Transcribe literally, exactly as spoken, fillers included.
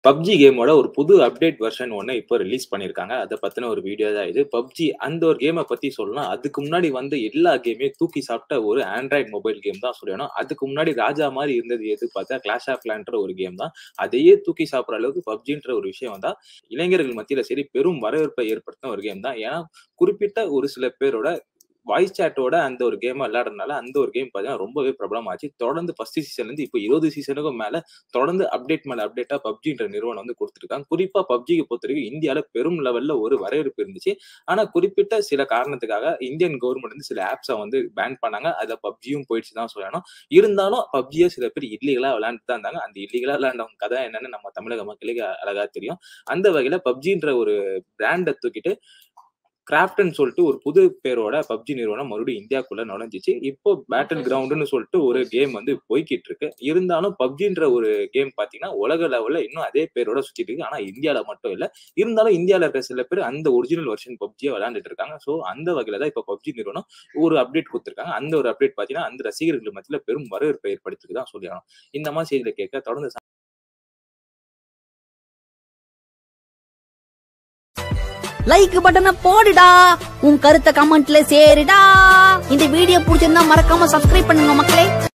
PUBG கேமோட ஒரு புது அப்டேட் வெர்ஷன் ஒண்ணு இப்போ ரிலீஸ் பண்ணியிருக்காங்க. அத பத்தின ஒரு வீடியோ தான் இது. பப்ஜி அந்த ஒரு கேம பத்தி சொல்லணும்னா, அதுக்கு முன்னாடி வந்து எல்லா கேமையும் தூக்கி சாப்பிட்ட ஒரு ஆண்ட்ராய்டு மொபைல் கேம் தான் சொல்லணும். அதுக்கு முன்னாடி ராஜா மாரி இருந்தது எது பார்த்தா, கிளாஷ் ஆஃப் கிளான்ன்ற ஒரு கேம் தான். அதையே தூக்கி சாப்பிடுற அளவுக்கு பப்ஜின்ற ஒரு விஷயம் வந்தா, இளைஞர்கள் மத்தியில சரி பெரும் வரவேற்பை ஏற்படுத்தின ஒரு கேம் தான். ஏன்னா, குறிப்பிட்ட ஒரு சில பேரோட வாய்ஸ் சாட்டோட அந்த ஒரு கேம விளையாடுறதுனால, அந்த ஒரு கேம் பார்த்தீங்கன்னா ரொம்பவே பிரபலமாச்சு. தொடர்ந்து ஃபர்ஸ்ட் சீசன்லருந்து இப்போ இருபது சீசனுக்கும் மேல தொடர்ந்து அப்டேட் மேல அப்டேட்டா பப்ஜின்ற நிறுவனம் வந்து குடுத்துருக்காங்க. குறிப்பா பப்ஜிக்கு பொறுத்தவரைக்கும் இந்தியால பெரும் லெவல்ல ஒரு வரவேற்பு இருந்துச்சு. ஆனா குறிப்பிட்ட சில காரணத்துக்காக இந்தியன் கவர்ன்மெண்ட் வந்து சில ஆப்ஸ வந்து பேன் பண்ணாங்க. அதுல பப்ஜியும் போயிடுச்சு தான் சொல்லணும். இருந்தாலும் பப்ஜிய சில பேர் இல்லீகலா விளையாண்டுட்டு தான் இருந்தாங்க. அந்த இல்லீகலா விளையாண்டவங்க கதை என்னன்னு நம்ம தமிழக மக்களுக்கு அழகா தெரியும். அந்த வகையில பப்ஜின்ற ஒரு பிராண்ட தூக்கிட்டு கிராஃப்ட்ன்னு சொல்லிட்டு ஒரு புது பேரோட பப்ஜி நிறுவனம் மறுபடியும் இந்தியாக்குள்ள நுழைஞ்சுச்சு. இப்போ பேட்டில் கிரவுண்டுன்னு சொல்லிட்டு ஒரு கேம் வந்து போய்க்கிட்டு இருக்கு. இருந்தாலும் பப்ஜின்ற ஒரு கேம் பார்த்தீங்கன்னா, உலக லெவல்ல இன்னும் அதே பேரோட சுத்திட்டு இருக்கு. ஆனா இந்தியால மட்டும் இல்ல. இருந்தாலும் இந்தியால இருக்கிற சில பேர் அந்த ஒரிஜினல் வெர்ஷன் பப்ஜிய விளையாண்டுட்டு இருக்காங்க. சோ அந்த வகையில தான் இப்ப பப்ஜி நிறுவனம் ஒரு அப்டேட் குடுத்திருக்காங்க. அந்த ஒரு அப்டேட் பார்த்தீங்கன்னா, அந்த ரசிகர்கள் மத்தியில பெரும் வரவேற்பை ஏற்படுத்தியிருக்கு தான் சொல்லி ஆகணும். இந்த மாரி செய்திகள கேட்க தொடர்ந்து லைக் பட்டனை போடுடா, உன் கருத்தை கமெண்ட்ல சேருடா. இந்த வீடியோ பிடிச்சிருந்தா மறக்காம சப்ஸ்கிரைப் பண்ணுங்க மக்களே.